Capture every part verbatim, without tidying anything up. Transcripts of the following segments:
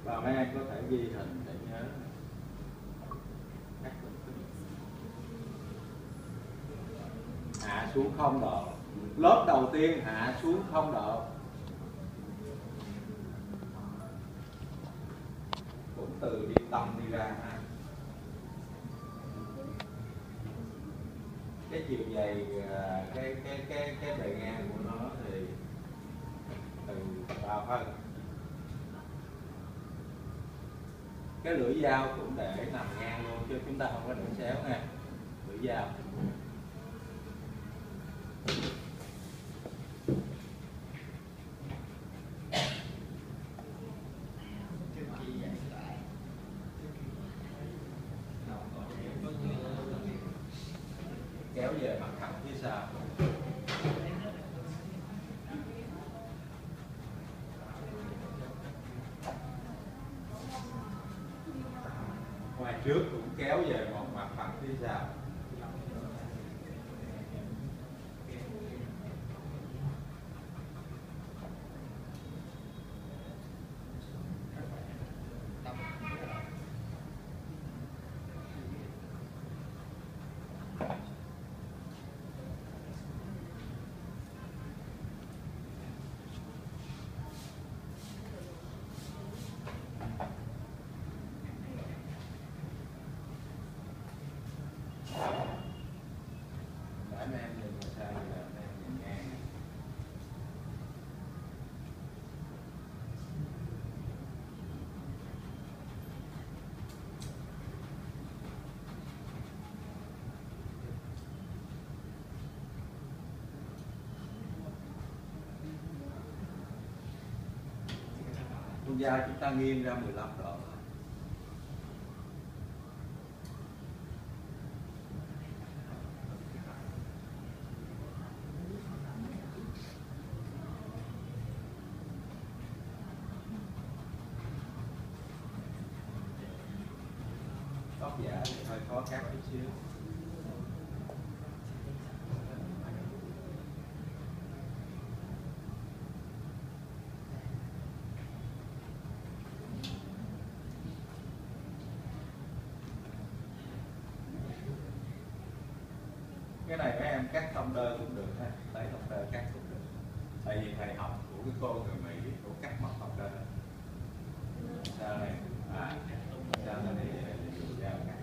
Và mấy em có thể ghi hình để nhớ. Hạ xuống không độ. Lớp đầu tiên hạ xuống không độ. Cũng từ đi tâm đi ra ha. Cái chiều dày cái cái cái cái bề ngang của nó thì từ vào phân. Cái lưỡi dao cũng để nằm ngang luôn chứ chúng ta không có để xéo nha. Lưỡi dao. Kéo về mặt thẳng phía sau. Ngoài trước cũng kéo về một mặt phẳng phía sau. Con dao chúng ta nghiêng ra mười lăm độ. Tóc giả thì hơi khó cắt chút xíu. Cái này mấy em cắt thông đơ cũng được ha, lấy thông đơ cắt cũng được. Tại vì thầy học của cái cô người Mỹ cũng cắt mặt thông đơ. Sao này? À, sao này để dùng dao cắt.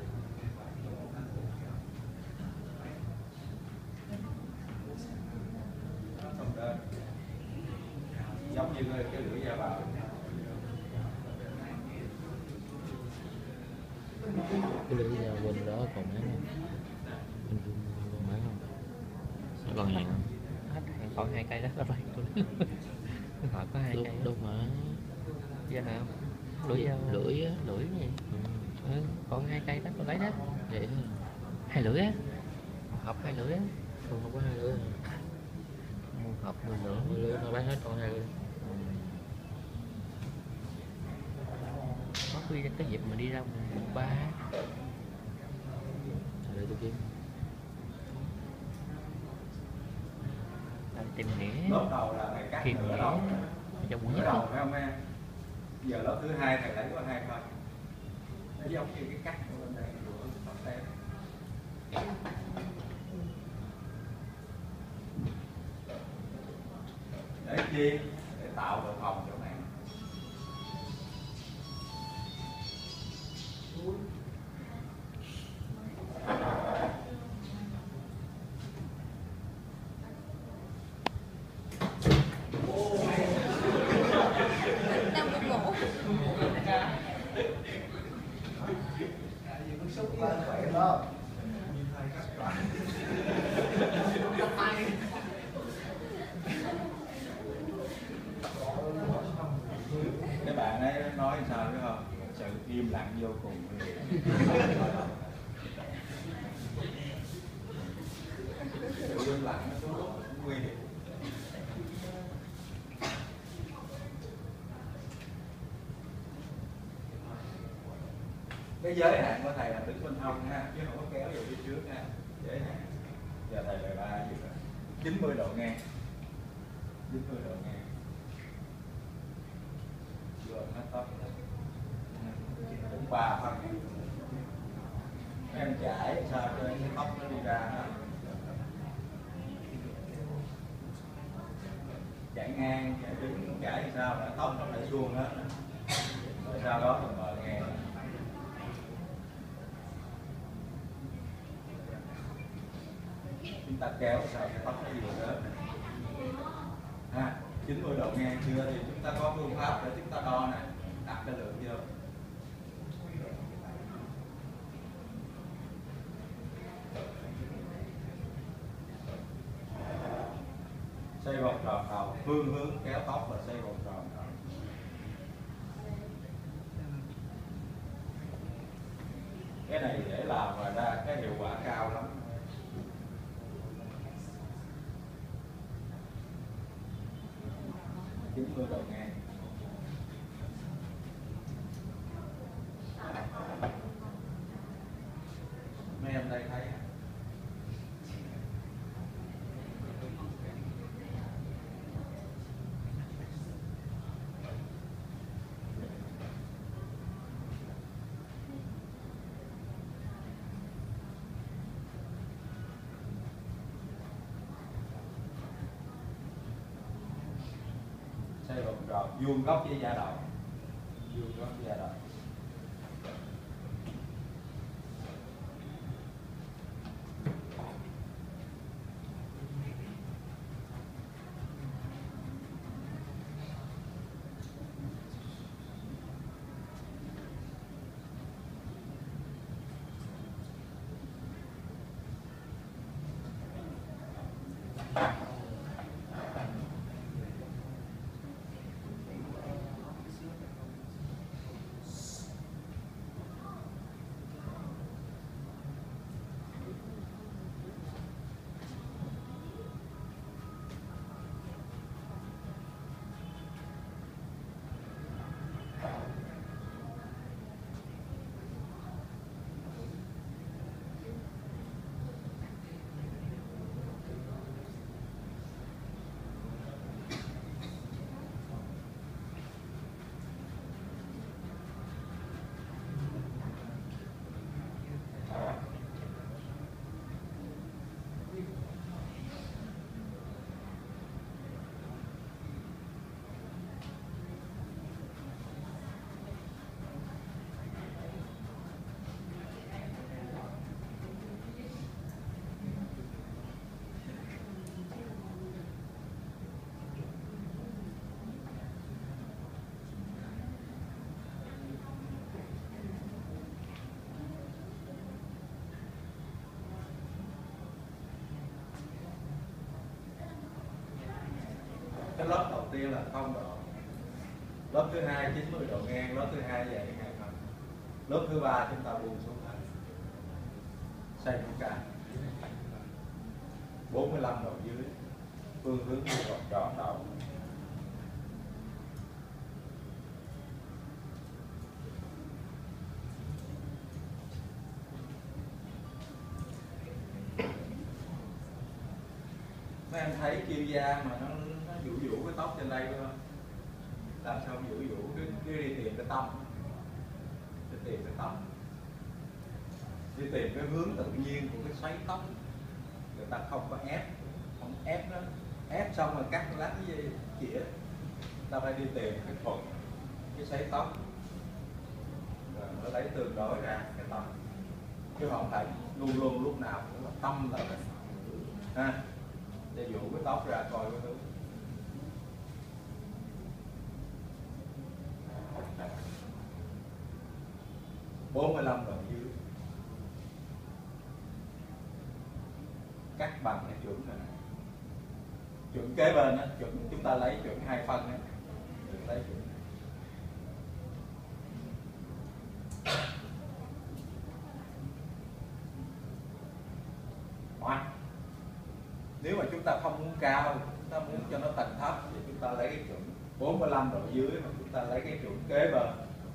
Thông đơ. Giống như cái lưỡi dao bào. Cái lưỡi dao bên đó còn mấy không? Còn hàng hết hàng còn hai cây đó là rồi. Họ có hai cây đâu mà dạ nào lưỡi dao lưỡi á lưỡi gì ừ. Ừ, còn hai cây đó tôi lấy đó vậy thôi. Hai lưỡi á hộp hai lưỡi á còn không có hai lưỡi mua hộp mười lưỡi mười lưỡi nó bán hết còn hai lưỡi ừ. Có khi cái dịp mà đi ra mùng ba để tôi kiếm tìm nghĩa lớp đầu là thầy cắt nửa đầu, nửa đầu phải không em? Giờ lớp thứ hai thầy lấy có hai phần, nó giống như cái cắt của bên đây của tóc tem. Để chi? Để tạo độ phòng chỗ này. Cái bạn ấy nói sao biết không? Sự im lặng vô cùng. Sự im lặng nó cũng nguy hiểm. Cái giới hạn của thầy là đứng bên hông ha, chứ không có kéo về phía trước ha. Giới hạn. Giờ thầy bài ba gì rồi? chín mươi độ ngang. chín mươi độ ngang. Rồi hết tóc. ba phân. Em chải sao cho cái tóc nó đi ra đó. Chải ngang, chải đứng, chải sao để tóc nó phải suông hết. Rồi sau đó mình mở ngang. Chúng ta kéo sao cái tóc nó vừa đến. Ha, chín mươi độ ngang chưa thì chúng ta có phương pháp để chúng ta đo nè, đặt cái lượng vô. Xoay vòng tròn đầu, phương hướng kéo tóc và xoay vòng tròn đầu. Cái này dễ làm và ra cái hiệu quả cao lắm. chín mươi độ ngang. Mấy em đây thấy xoay vòng tròn, vuông góc với da đầu, vuông góc với da đầu. Cái lớp đầu tiên là không độ, lớp thứ hai chín mươi độ ngang, lớp thứ hai vậy ngang không, lớp thứ ba chúng ta buông xuống hết, xoay mũi ca bốn mươi lăm độ dưới, phương hướng vòng tròn đầu. Mấy em thấy kêu da mà nó nó vũ vũ cái tóc trên đây phải không? Làm sao vũ vũ cứ, cứ đi tìm cái tông, đi tìm cái tông, đi tìm cái hướng tự nhiên của cái xoáy tóc. Người ta không có ép, không ép nó, ép xong rồi cắt lát cái gì chĩa. Ta phải đi tìm cái thuận, cái xoáy tóc, rồi nó lấy tương đối ra cái tông, chứ không phải luôn luôn lúc nào cũng là tâm là mình ha. Để dụ cái tóc ra coi cái hướng. bốn mươi lăm độ dưới. Cắt bằng cái chuẩn này. Chuẩn kế bên đó, chuẩn chúng ta lấy chuẩn hai phân đó. Đừng lấy chuẩn. Wow. Nếu mà chúng ta không muốn cao, chúng ta muốn cho nó tầng thấp thì chúng ta lấy cái chuẩn bốn mươi lăm độ dưới mà chúng ta lấy cái chuẩn kế bên.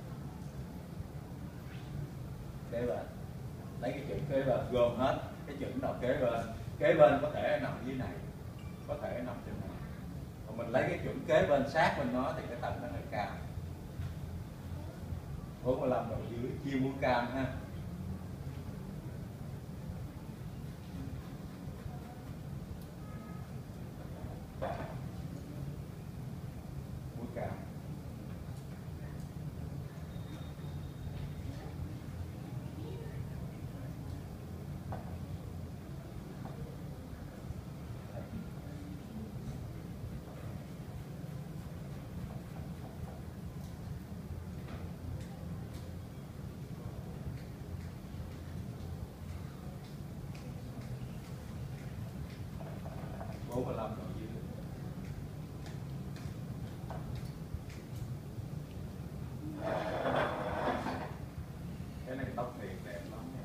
Kế bên. Lấy cái chuẩn kế bên gồm hết cái chuẩn nào kế bên. Kế bên có thể nằm dưới này, có thể nằm trên này. Còn mình lấy cái chuẩn kế bên sát bên nó thì cái tầng nó hơi cao. bốn mươi lăm độ dưới, chia mũi cam ha. Mũi cam. bốn mươi lăm độ dưới. Cái này tóc thì đẹp lắm nha.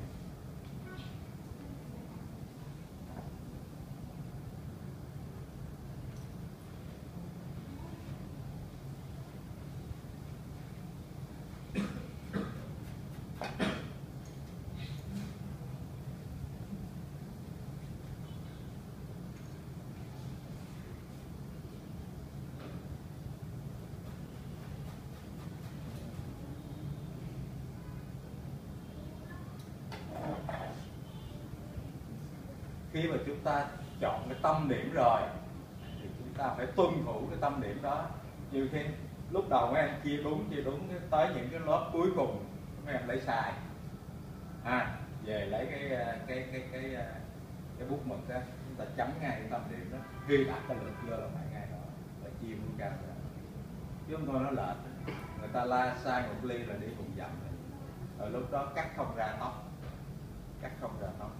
Khi mà chúng ta chọn cái tâm điểm rồi thì chúng ta phải tuân thủ cái tâm điểm đó. Nhiều khi lúc đầu mấy em chia đúng chia đúng tới những cái lớp cuối cùng mấy em lấy sai, à, về lấy cái cái cái cái cái bút mực đó, chúng ta chấm ngay cái tâm điểm đó, ghi đặt cái lượt vô là phải ngay đó, phải chia mũi cam ra, chứ không thôi nó lệch. Người ta la sai một ly là đi cùng dặm rồi, lúc đó cắt không ra tóc, cắt không ra tóc.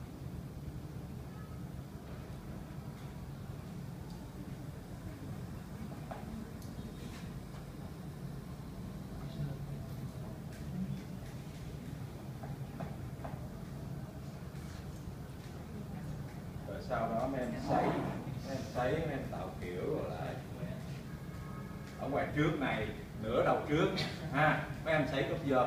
Sau đó mấy em sấy, mấy em sấy, mấy em tạo kiểu rồi lại. Ở ngoài trước này, nửa đầu trước ha, mấy em sấy gốc vô.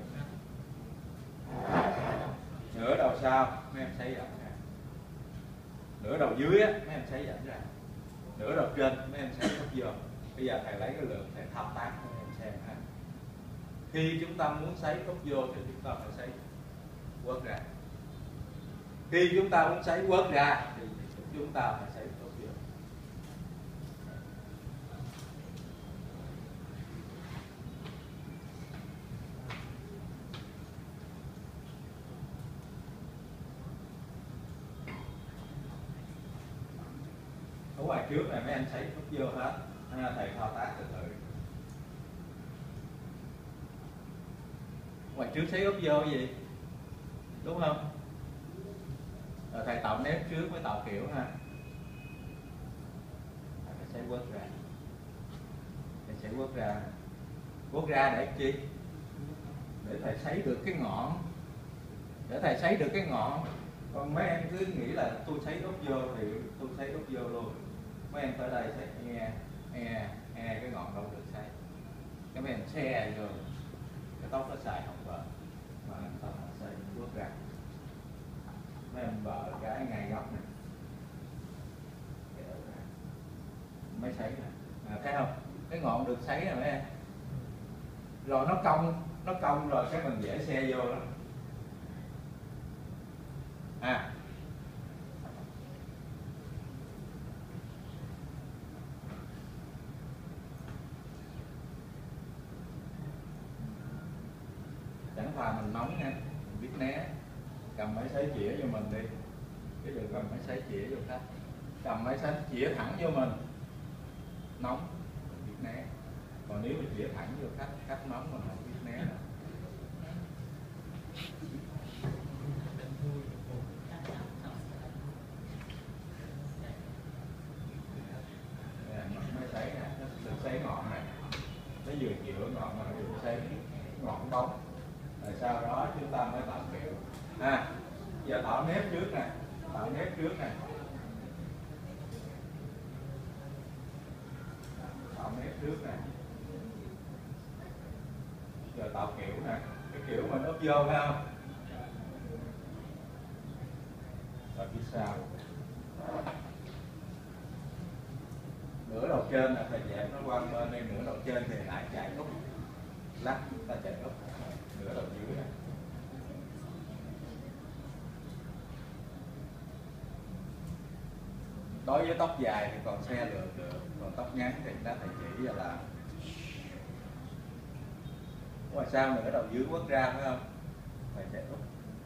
Nửa đầu sau, mấy em sấy rộng ra. Nửa đầu dưới á, mấy em sấy rộng ra. Nửa đầu trên, mấy em sấy gốc vô. Bây giờ thầy lấy cái lượt thầy thao tác cho mấy em xem ha. Khi chúng ta muốn sấy gốc vô thì chúng ta phải sấy quất ra. Khi chúng ta muốn sấy quất ra thì chúng ta phải sấy gốc vô. Ở ngoài trước này mấy anh sấy gốc vô hết, thầy thao tác từ từ. Ngoài trước sấy gốc vô gì đúng không? Rồi thầy tạo nếp trước mới tạo kiểu ha. Thầy sẽ quất ra, thầy sẽ quất ra, quất ra để chi? Để thầy sấy được cái ngọn, để thầy sấy được cái ngọn. Còn mấy em cứ nghĩ là tôi sấy gốc vô thì tôi sấy gốc vô luôn. Mấy em tới đây sấy nghe, nghe, nghe cái ngọn đâu được sấy. Cái mấy em xe vô, cái tóc nó xài không vợ, mà tóc nó sấy quất ra. Mấy em vợ cái ngay góc này, mấy sấy này, à, thấy không? Cái ngọn được sấy rồi mấy em. Rồi nó cong, nó cong rồi cái mình dễ xe vô lắm. À, chẳng thà mình nóng nha, mình biết né. Cầm máy sấy chĩa vô mình đi, chứ đừng cầm máy sấy chĩa vô khách. Cầm máy sấy chĩa thẳng vô mình, nóng mình biết né. Còn nếu mình chĩa thẳng vô khách, khách nóng mình không biết né đâu. Máy sấy nè, được sấy ngọn này, nó vừa chịu ngọn mà được sấy ngọn bóng. Rồi sau đó chúng ta mới tạo kiểu. À, giờ tạo nếp trước nè, tạo nếp trước nè, tạo nếp trước nè, giờ tạo kiểu nè, cái kiểu mình úp vô phải không? Rồi phía sau, nửa đầu trên là thầy dẹp nó qua bên đây, nửa đầu trên thì lại chạy gốc lắc, ta chạy gốc. nửa đầu dưới này. Đối với tóc dài thì còn xe lượt được, còn tóc ngắn thì nó thầy chỉ là làm. Ngoài sao nửa đầu dưới quất ra phải không? Thầy sẽ úp.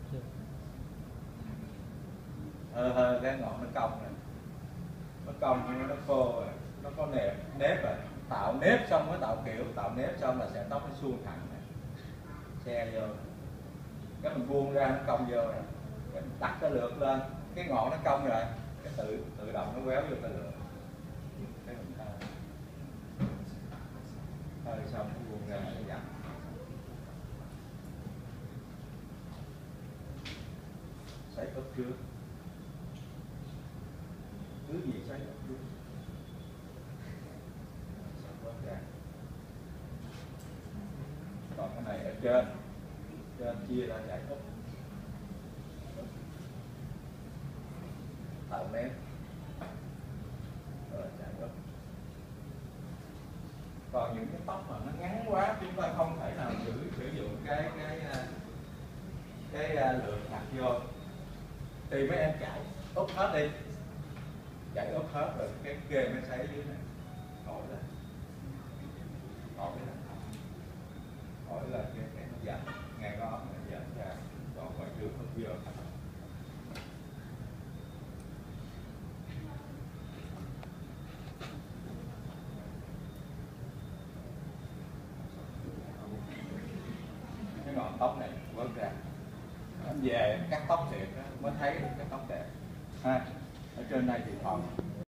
Hơi hơi cái ngọn nó cong này, nó cong nhưng nó khô rồi, nó có nếp nếp rồi, tạo nếp xong mới tạo kiểu, tạo nếp xong là sẽ tóc nó suông thẳng này, xe vô, cái mình buông ra nó cong vô rồi, cái mình đặt cái lượt lên, cái ngọn nó cong rồi, cái tự tự động nó quéo vô cái lượt, cái mình thay, thay xong nó buông ra nó dặn. Sấy úp trước, cứ gì sấy úp trước, ra. Còn cái này ở trên, trên chia ra chạy úp, tạo nếp, rồi chạy úp. Còn những cái tóc mà nó ngắn quá chúng ta không thể nào giữ sử dụng cái cái cái, cái lượt đặt vô, thì mấy em chạy úp hết đi, chạy úp hết rồi cái kê mới sấy dưới này, hỏi là hỏi là hỏi là cái cái nó dặn ngay đó nó dặn ra, còn ngoài trước không vô. Cái ngọn tóc này vớt ra, anh về cắt tóc thiệt đó, mới thấy được cái tóc đẹp ha. Ở trên đây thì còn